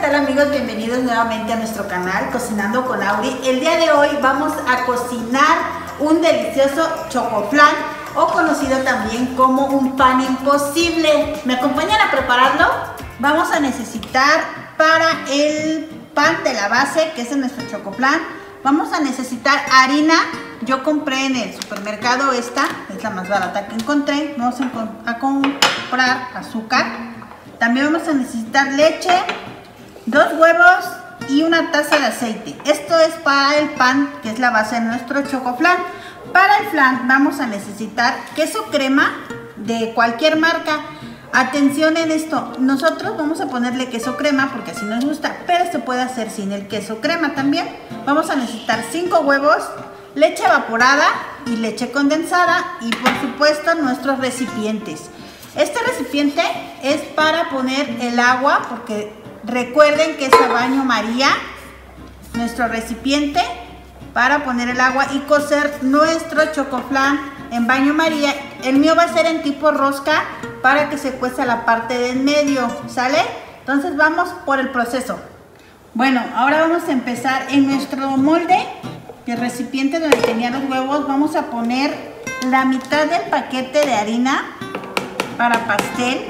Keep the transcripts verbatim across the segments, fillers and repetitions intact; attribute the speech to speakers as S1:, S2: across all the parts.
S1: tal amigos? Bienvenidos nuevamente a nuestro canal Cocinando con Auri. El día de hoy vamos a cocinar un delicioso chocoflan o conocido también como un pan imposible. ¿Me acompañan a prepararlo? Vamos a necesitar para el pan de la base, que es nuestro chocoflan, vamos a necesitar harina. Yo compré en el supermercado esta, es la más barata que encontré. Vamos a comprar azúcar. También vamos a necesitar leche, dos huevos y una taza de aceite. Esto es para el pan, que es la base de nuestro chocoflan. Para el flan vamos a necesitar queso crema de cualquier marca. Atención en esto, nosotros vamos a ponerle queso crema porque así nos gusta, pero se puede hacer sin el queso crema también. Vamos a necesitar cinco huevos, leche evaporada y leche condensada y por supuesto nuestros recipientes. Este recipiente es para poner el agua, porque recuerden que es a baño María, nuestro recipiente para poner el agua y cocer nuestro chocoflan en baño María. El mío va a ser en tipo rosca para que se cueza la parte del medio, ¿sale? Entonces vamos por el proceso. Bueno, ahora vamos a empezar en nuestro molde, el recipiente donde tenía los huevos. Vamos a poner la mitad del paquete de harina para pastel.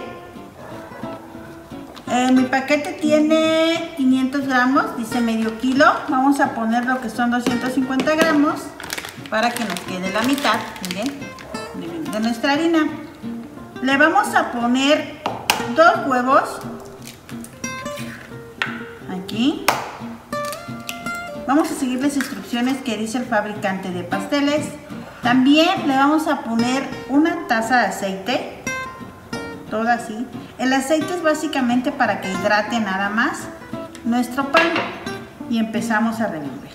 S1: Eh, mi paquete tiene quinientos gramos, dice medio kilo. Vamos a poner lo que son doscientos cincuenta gramos para que nos quede la mitad, miren, de, de nuestra harina. Le vamos a poner dos huevos aquí. Vamos a seguir las instrucciones que dice el fabricante de pasteles. También le vamos a poner una taza de aceite, todo así. El aceite es básicamente para que hidrate nada más nuestro pan y empezamos a remover.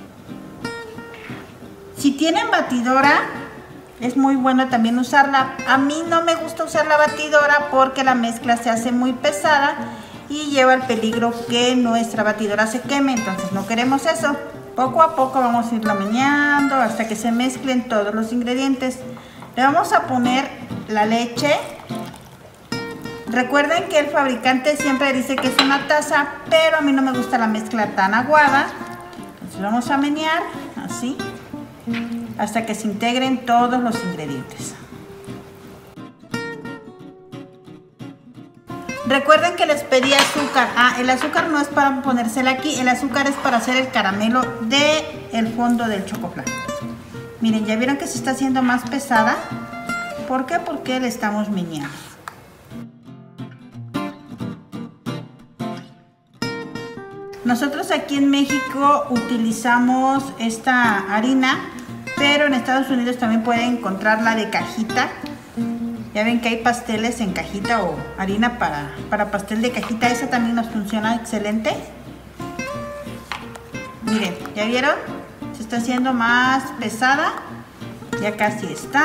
S1: Si tienen batidora, es muy bueno también usarla. A mí no me gusta usar la batidora porque la mezcla se hace muy pesada y lleva el peligro que nuestra batidora se queme, entonces no queremos eso. Poco a poco vamos a irla meneando hasta que se mezclen todos los ingredientes. Le vamos a poner la leche. Recuerden que el fabricante siempre dice que es una taza, pero a mí no me gusta la mezcla tan aguada. Entonces vamos a menear así hasta que se integren todos los ingredientes. Recuerden que les pedí azúcar. Ah, el azúcar no es para ponérsela aquí, el azúcar es para hacer el caramelo del fondo del chocoflan. Miren, ya vieron que se está haciendo más pesada. ¿Por qué? Porque le estamos meneando. Nosotros aquí en México utilizamos esta harina, pero en Estados Unidos también pueden encontrarla de cajita. Ya ven que hay pasteles en cajita o harina para, para pastel de cajita. Esa también nos funciona excelente. Miren, ¿ya vieron? Se está haciendo más pesada. Ya casi está.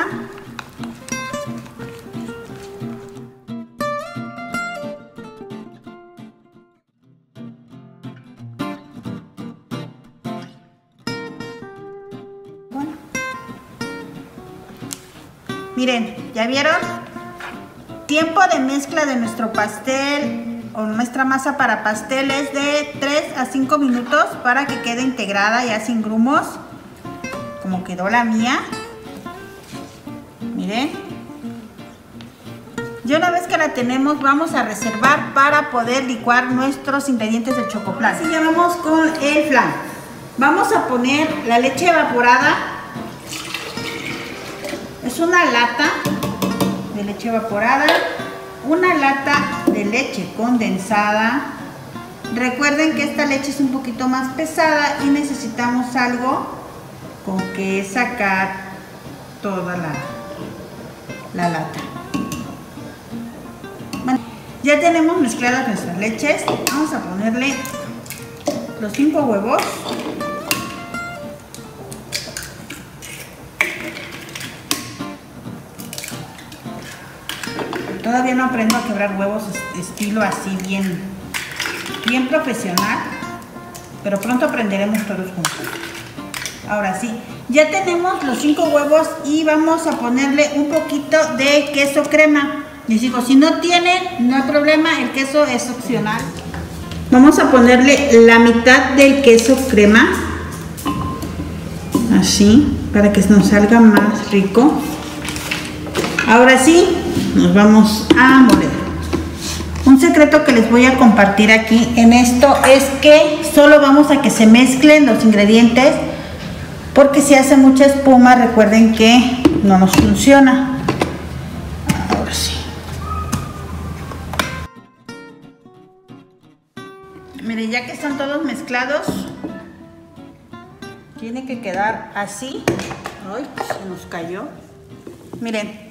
S1: Miren, ¿ya vieron? Tiempo de mezcla de nuestro pastel o nuestra masa para pasteles de tres a cinco minutos para que quede integrada ya sin grumos, como quedó la mía. Miren. Ya una vez que la tenemos, vamos a reservar para poder licuar nuestros ingredientes del chocoflan. Así ya vamos con el flan. Vamos a poner la leche evaporada. Es una lata de leche evaporada, una lata de leche condensada. Recuerden que esta leche es un poquito más pesada y necesitamos algo con que sacar toda la, la lata. Bueno, ya tenemos mezcladas nuestras leches. Vamos a ponerle los cinco huevos. Todavía no aprendo a quebrar huevos estilo así bien, bien profesional, pero pronto aprenderemos todos juntos. Ahora sí, ya tenemos los cinco huevos y vamos a ponerle un poquito de queso crema. Les digo, si no tienen, no hay problema, el queso es opcional. Vamos a ponerle la mitad del queso crema, así, para que nos salga más rico. Ahora sí, nos vamos a moler. Un secreto que les voy a compartir aquí en esto es que solo vamos a que se mezclen los ingredientes, porque si hace mucha espuma, recuerden que no nos funciona. Ahora sí. Miren, ya que están todos mezclados, tiene que quedar así. Ay, se nos cayó. Miren,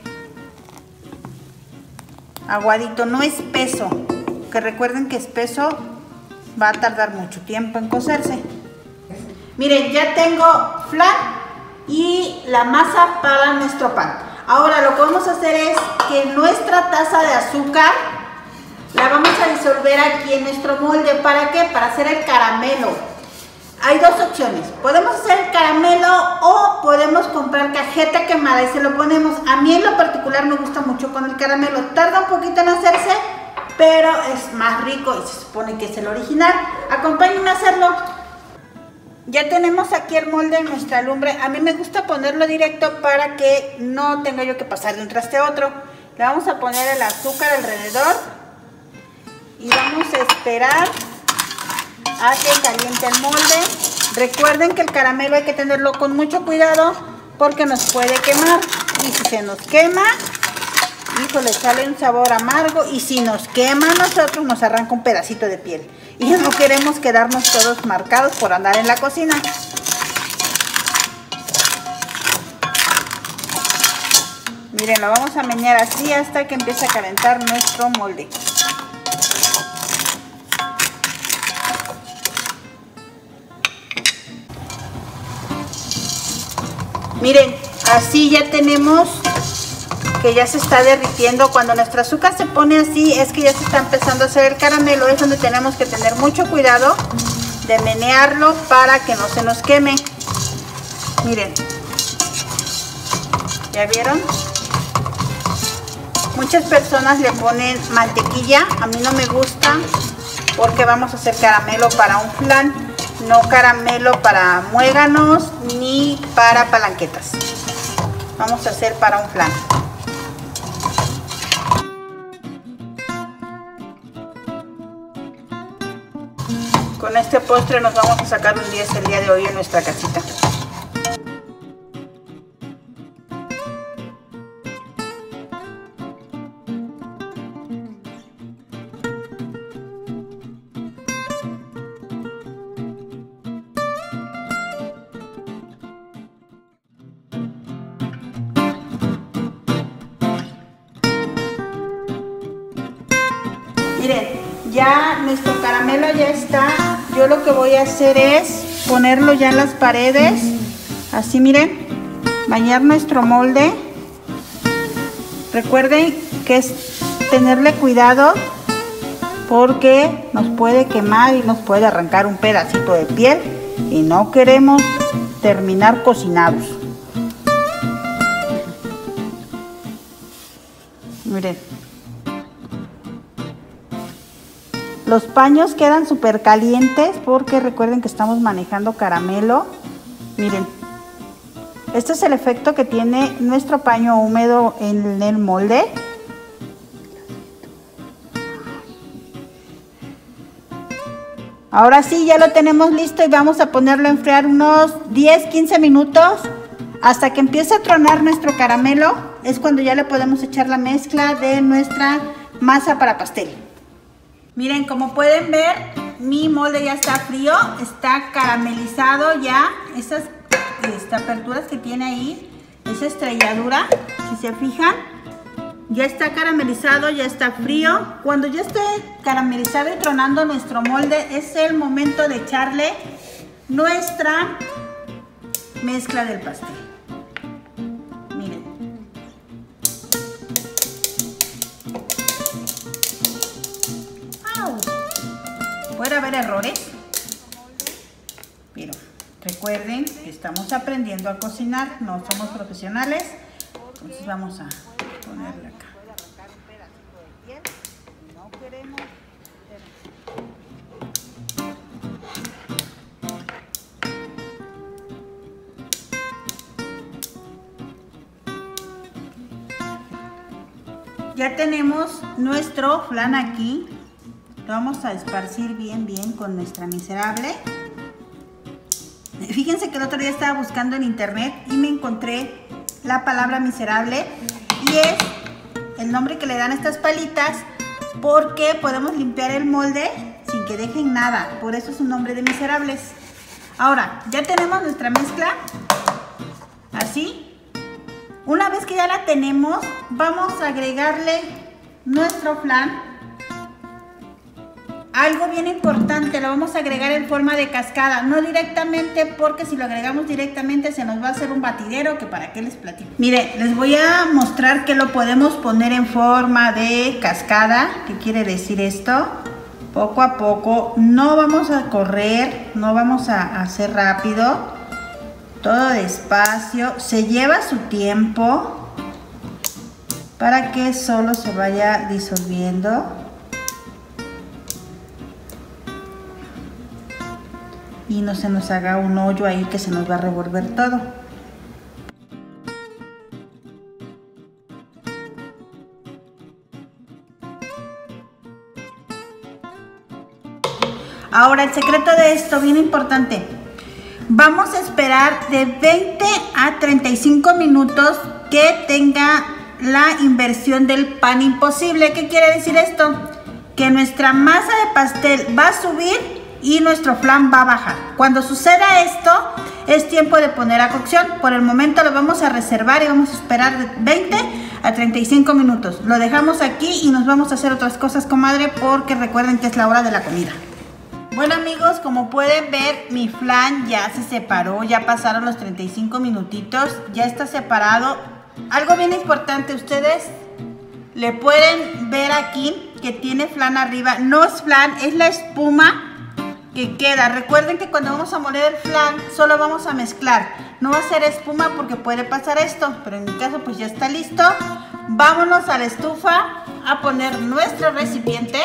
S1: aguadito, no espeso, que recuerden que espeso va a tardar mucho tiempo en cocerse. Miren, ya tengo flan y la masa para nuestro pan. Ahora lo que vamos a hacer es que nuestra taza de azúcar la vamos a disolver aquí en nuestro molde. ¿Para qué? Para hacer el caramelo. Hay dos opciones. Podemos hacer el caramelo o podemos comprar cajeta quemada y se lo ponemos. A mí en lo particular me gusta mucho con el caramelo. Tarda un poquito en hacerse, pero es más rico y se supone que es el original. Acompáñenme a hacerlo. Ya tenemos aquí el molde en nuestra lumbre. A mí me gusta ponerlo directo para que no tenga yo que pasar de un traste a otro. Le vamos a poner el azúcar alrededor y vamos a esperar a que caliente el molde. Recuerden que el caramelo hay que tenerlo con mucho cuidado porque nos puede quemar, y si se nos quema, híjole, sale un sabor amargo, y si nos quema a nosotros nos arranca un pedacito de piel y no queremos quedarnos todos marcados por andar en la cocina. Miren, lo vamos a menear así hasta que empiece a calentar nuestro molde. Miren, así ya tenemos que ya se está derritiendo. Cuando nuestro azúcar se pone así es que ya se está empezando a hacer el caramelo. Es donde tenemos que tener mucho cuidado de menearlo para que no se nos queme. Miren, ¿ya vieron? Muchas personas le ponen mantequilla. A mí no me gusta porque vamos a hacer caramelo para un flan. No caramelo para muéganos ni para palanquetas. Vamos a hacer para un flan. Con este postre nos vamos a sacar un diez el día de hoy en nuestra casita. Miren, ya nuestro caramelo ya está. Yo lo que voy a hacer es ponerlo ya en las paredes. Así, miren, bañar nuestro molde. Recuerden que es tenerle cuidado porque nos puede quemar y nos puede arrancar un pedacito de piel y no queremos terminar cocinados. Miren. Los paños quedan súper calientes porque recuerden que estamos manejando caramelo. Miren, este es el efecto que tiene nuestro paño húmedo en el molde. Ahora sí, ya lo tenemos listo y vamos a ponerlo a enfriar unos diez a quince minutos hasta que empiece a tronar nuestro caramelo. Es cuando ya le podemos echar la mezcla de nuestra masa para pastel. Miren, como pueden ver, mi molde ya está frío, está caramelizado ya. Esas este, aperturas que tiene ahí, esa estrelladura, si se fijan, ya está caramelizado, ya está frío. Cuando ya esté caramelizado y tronando nuestro molde, es el momento de echarle nuestra mezcla del pastel. Miren. Puede haber errores, pero recuerden que estamos aprendiendo a cocinar, no somos profesionales. Entonces vamos a ponerle acá. ya tenemos nuestro flan aquí. Lo vamos a esparcir bien, bien con nuestra miserable. Fíjense que el otro día estaba buscando en internet y me encontré la palabra miserable. Y es el nombre que le dan a estas palitas porque podemos limpiar el molde sin que dejen nada. Por eso es un nombre de miserables. Ahora, ya tenemos nuestra mezcla. Así. Una vez que ya la tenemos, vamos a agregarle nuestro flan. Algo bien importante, lo vamos a agregar en forma de cascada, no directamente, porque si lo agregamos directamente se nos va a hacer un batidero, que para qué les platico. Mire, les voy a mostrar que lo podemos poner en forma de cascada. ¿Qué quiere decir esto? Poco a poco, no vamos a correr, no vamos a hacer rápido, todo despacio, se lleva su tiempo para que solo se vaya disolviendo. Y no se nos haga un hoyo ahí que se nos va a revolver todo. Ahora el secreto de esto, bien importante. Vamos a esperar de veinte a treinta y cinco minutos que tenga la inversión del pan imposible. ¿Qué quiere decir esto? Que nuestra masa de pastel va a subir y nuestro flan va a bajar. Cuando suceda esto, es tiempo de poner a cocción. Por el momento lo vamos a reservar y vamos a esperar de veinte a treinta y cinco minutos. Lo dejamos aquí y nos vamos a hacer otras cosas, comadre, porque recuerden que es la hora de la comida. Bueno, amigos, como pueden ver, mi flan ya se separó, ya pasaron los treinta y cinco minutitos, ya está separado. Algo bien importante, ustedes le pueden ver aquí que tiene flan arriba. No es flan, es la espuma que queda. Recuerden que cuando vamos a moler el flan solo vamos a mezclar, no va a ser espuma porque puede pasar esto, pero en mi caso pues ya está listo. Vámonos a la estufa a poner nuestro recipiente.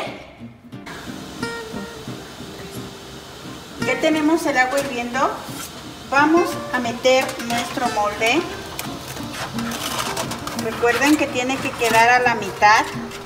S1: Ya tenemos el agua hirviendo, vamos a meter nuestro molde. Recuerden que tiene que quedar a la mitad.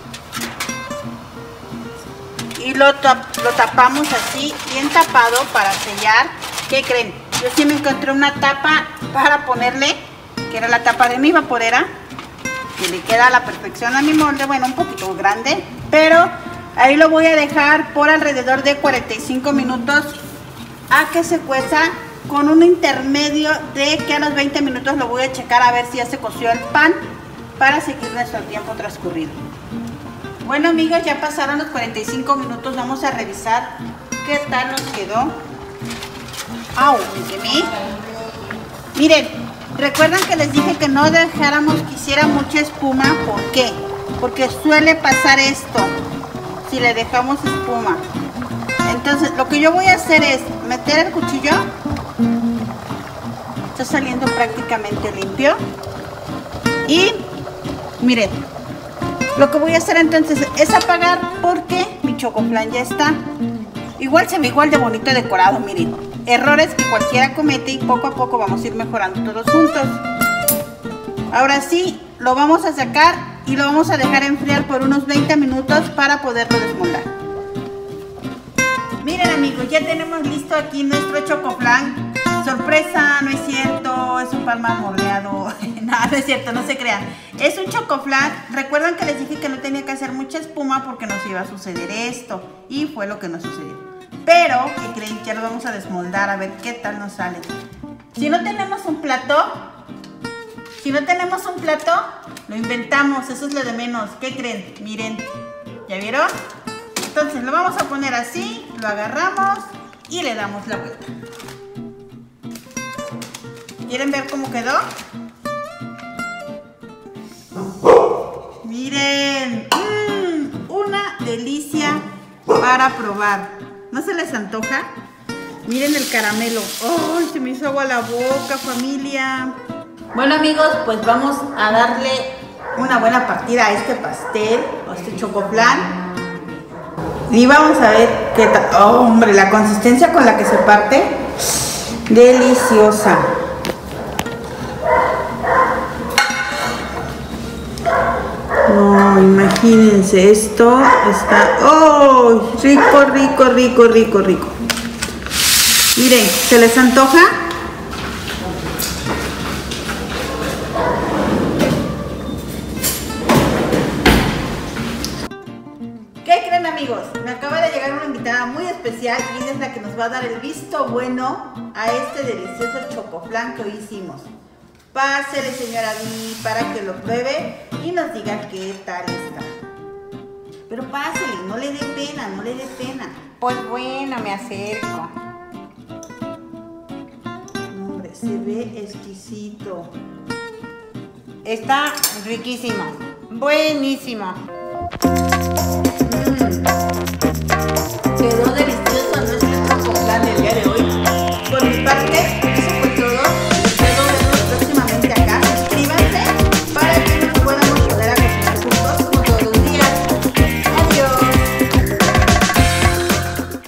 S1: Y lo, tap lo tapamos así, bien tapado para sellar. ¿Qué creen? Yo sí me encontré una tapa para ponerle, que era la tapa de mi vaporera, que le queda a la perfección a mi molde. Bueno, un poquito grande, pero ahí lo voy a dejar por alrededor de cuarenta y cinco minutos a que se cueza, con un intermedio de que a los veinte minutos lo voy a checar a ver si ya se coció el pan, para seguir nuestro tiempo transcurrido. Bueno, amigos, ya pasaron los cuarenta y cinco minutos, vamos a revisar qué tal nos quedó. ¡Au! Me quemé. Miren, recuerdan que les dije que no dejáramos que hiciera mucha espuma. ¿Por qué? Porque suele pasar esto si le dejamos espuma. Entonces, lo que yo voy a hacer es meter el cuchillo. Está saliendo prácticamente limpio. Y, miren, lo que voy a hacer entonces es apagar, porque mi chocoflan ya está. Igual se ve igual de bonito decorado, miren. Errores que cualquiera comete y poco a poco vamos a ir mejorando todos juntos. Ahora sí, lo vamos a sacar y lo vamos a dejar enfriar por unos veinte minutos para poderlo desmoldar. Miren, amigos, ya tenemos listo aquí nuestro chocoflan. Sorpresa, no es cierto, es un pan marmoleado. No, no es cierto, no se crean. Es un chocoflan. Recuerdan que les dije que no tenía que hacer mucha espuma porque nos iba a suceder esto. Y fue lo que nos sucedió. Pero, ¿qué creen? Ya lo vamos a desmoldar a ver qué tal nos sale. Si no tenemos un plato, si no tenemos un plato, lo inventamos, eso es lo de menos. ¿Qué creen? Miren, ¿ya vieron? Entonces lo vamos a poner así, lo agarramos y le damos la vuelta. ¿Quieren ver cómo quedó? Miren, mmm, una delicia para probar. ¿No se les antoja? Miren el caramelo. ¡Ay! Se me hizo agua la boca, familia. Bueno, amigos, pues vamos a darle una buena partida a este pastel, a este chocoflan. Y vamos a ver qué tal. ¡Oh, hombre! La consistencia con la que se parte, deliciosa. No, imagínense, esto está... ¡Oh! Rico, rico, rico, rico, rico. Miren, ¿se les antoja? ¿Qué creen, amigos? Me acaba de llegar una invitada muy especial y ella es la que nos va a dar el visto bueno a este delicioso chocoflan que hoy hicimos. Pásele, señora Vi, para que lo pruebe y nos diga qué tal está. Pero pásele, no le dé pena, no le dé pena.
S2: Pues bueno, me acerco.
S1: No, hombre, se ve exquisito.
S2: Está riquísimo, buenísimo.
S1: Mm. Quedó de